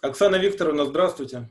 Оксана Викторовна, здравствуйте.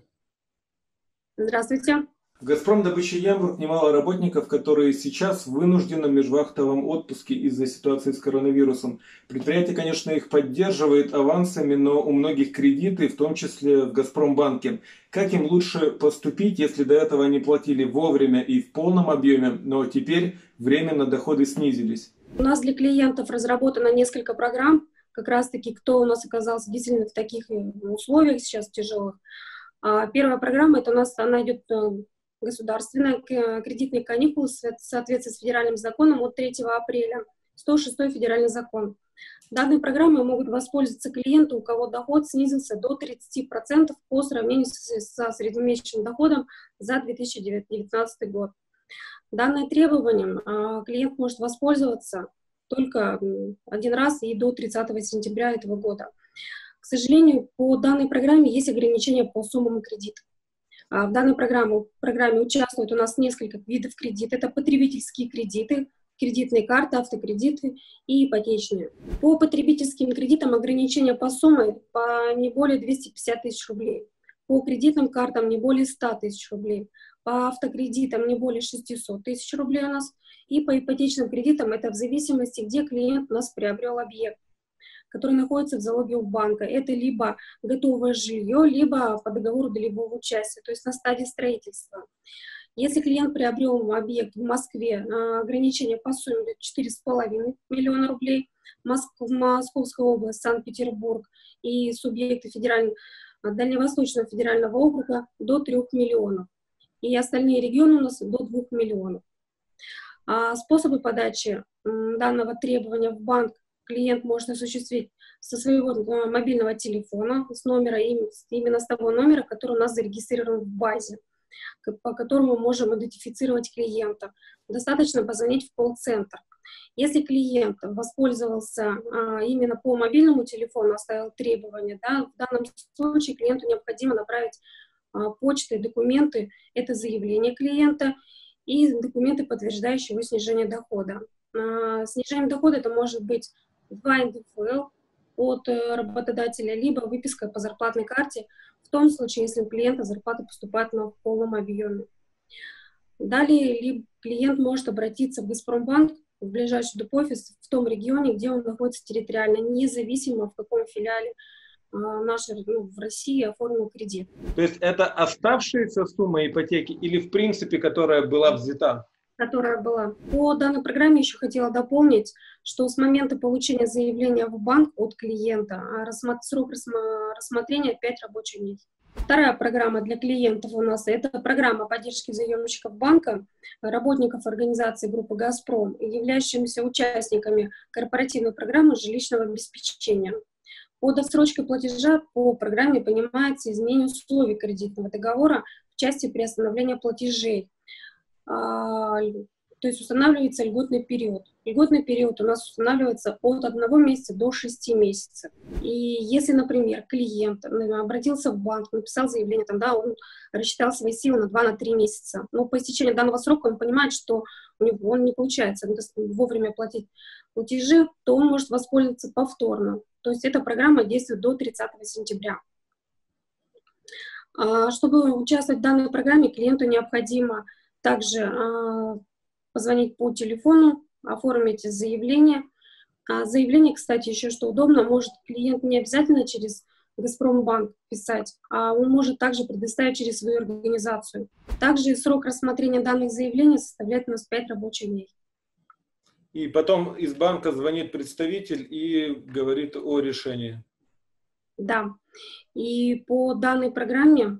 Здравствуйте. В «Газпром Добыча Ямбург» немало работников, которые сейчас вынуждены в межвахтовом отпуске из-за ситуации с коронавирусом. Предприятие, конечно, их поддерживает авансами, но у многих кредиты, в том числе в «Газпромбанке». Как им лучше поступить, если до этого они платили вовремя и в полном объеме, но теперь временно доходы снизились? У нас для клиентов разработано несколько программ, как раз-таки, кто у нас оказался действительно в таких условиях сейчас тяжелых. Первая программа, это у нас, она идет государственная, кредитные каникулы в соответствии с федеральным законом от 3 апреля, 106 федеральный закон. Данной программой могут воспользоваться клиенты, у кого доход снизился до 30% по сравнению со среднемесячным доходом за 2019 год. Данным требованием клиент может воспользоваться только один раз и до 30 сентября этого года. К сожалению, по данной программе есть ограничения по суммам кредита. В данной программе участвуют у нас несколько видов кредитов. Это потребительские кредиты, кредитные карты, автокредиты и ипотечные. По потребительским кредитам ограничения по сумме по не более 250 тысяч рублей. По кредитным картам не более 100 тысяч рублей. По автокредитам не более 600 тысяч рублей у нас. И по ипотечным кредитам это в зависимости, где клиент у нас приобрел объект, который находится в залоге у банка. Это либо готовое жилье, либо по договору долевого участия, то есть на стадии строительства. Если клиент приобрел объект в Москве, ограничение по сумме 4,5 миллиона рублей, Московская область, Санкт-Петербург и субъекты Дальневосточного федерального округа до 3 миллионов. И остальные регионы у нас до 2 миллионов. Способы подачи данного требования в банк клиент может осуществить со своего мобильного телефона, с номера, именно с того номера, который у нас зарегистрирован в базе, по которому мы можем идентифицировать клиента. Достаточно позвонить в колл-центр. Если клиент воспользовался именно по мобильному телефону, оставил требования, да, в данном случае клиенту необходимо направить почтой документы, это заявление клиента и документы, подтверждающие его снижение дохода. Снижение дохода это может быть 2 НДФЛ от работодателя, либо выписка по зарплатной карте, в том случае, если у клиента зарплата поступает в полном объеме. Далее клиент может обратиться в Газпромбанк, в ближайший доп-офис в том регионе, где он находится территориально, независимо в каком филиале в России оформил кредит. То есть это оставшаяся сумма ипотеки или в принципе, которая была взята? Которая была. По данной программе еще хотела дополнить, что с момента получения заявления в банк от клиента срок рассмотрения 5 рабочих дней. Вторая программа для клиентов у нас — это программа поддержки заемщиков банка, работников организации группы «Газпром», являющимися участниками корпоративной программы жилищного обеспечения. Под отсрочкой платежа по программе понимается изменение условий кредитного договора в части приостановления платежей. То есть устанавливается льготный период. Льготный период у нас устанавливается от 1 месяца до 6 месяцев. И если, например, клиент обратился в банк, написал заявление, он рассчитал свои силы на 2-3 месяца, но по истечении данного срока он понимает, что он не получается вовремя платить платежи, то он может воспользоваться повторно. То есть эта программа действует до 30 сентября. Чтобы участвовать в данной программе, клиенту необходимо также позвонить по телефону, оформить заявление. Заявление, кстати, еще что удобно, может клиент не обязательно через Газпромбанк писать, а он может также предоставить через свою организацию. Также срок рассмотрения данных заявлений составляет у нас 5 рабочих дней. И потом из банка звонит представитель и говорит о решении. Да. И по данной программе,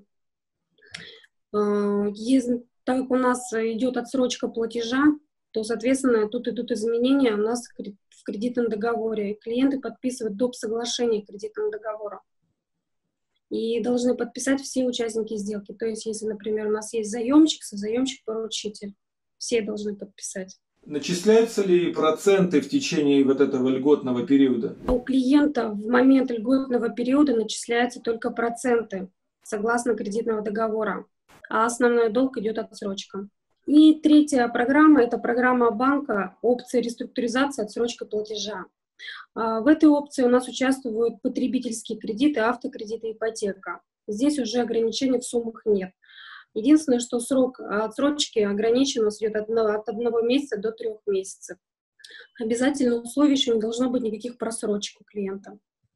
так как у нас идет отсрочка платежа, то, соответственно, тут идут изменения у нас в кредитном договоре. Клиенты подписывают доп. Соглашение к кредитному договору. И должны подписать все участники сделки. То есть, если, например, у нас есть заемщик, созаемщик-поручитель, все должны подписать. Начисляются ли проценты в течение вот этого льготного периода? У клиента в момент льготного периода начисляются только проценты, согласно кредитного договора, а основной долг идет отсрочка. И третья программа — это программа банка, опция реструктуризации, отсрочка платежа. В этой опции у нас участвуют потребительские кредиты, автокредиты, ипотека. Здесь уже ограничений в суммах нет. Единственное, что срок отсрочки ограничен, у нас идет от 1 месяца до 3 месяцев. Обязательно условие еще не должно быть никаких просрочек у клиента.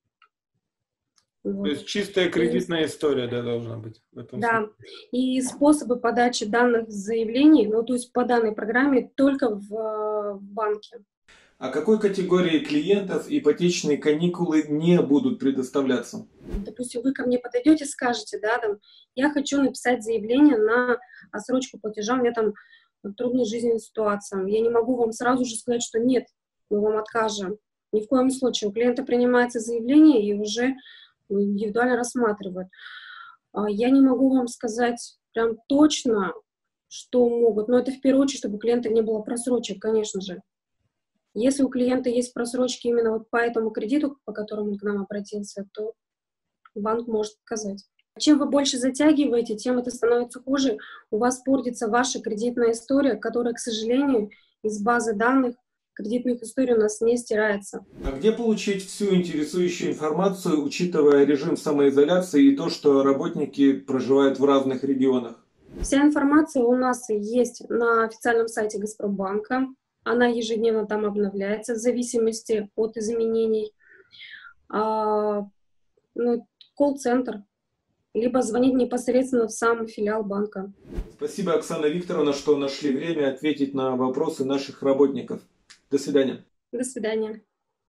То есть чистая кредитная история, да, должна быть в этом Да, случае. и способы подачи данных заявлений, ну, то есть по данной программе только в банке. А какой категории клиентов ипотечные каникулы не будут предоставляться? Допустим, вы ко мне подойдете, скажете, да, там, я хочу написать заявление на отсрочку платежа, у меня там трудная жизненная ситуация. Я не могу вам сразу же сказать, что нет, мы вам откажем. Ни в коем случае. У клиента принимается заявление и уже индивидуально рассматривают. Я не могу вам сказать прям точно, что могут, но это в первую очередь, чтобы у клиента не было просрочек, конечно же. Если у клиента есть просрочки именно вот по этому кредиту, по которому он к нам обратился, то банк может отказать. Чем вы больше затягиваете, тем это становится хуже. У вас портится ваша кредитная история, которая, к сожалению, из базы данных кредитных историй у нас не стирается. А где получить всю интересующую информацию, учитывая режим самоизоляции и то, что работники проживают в разных регионах? Вся информация у нас есть на официальном сайте Газпромбанка. Она ежедневно там обновляется в зависимости от изменений. Колл-центр, либо звонить непосредственно в сам филиал банка. Спасибо, Оксана Викторовна, что нашли время ответить на вопросы наших работников. До свидания. До свидания.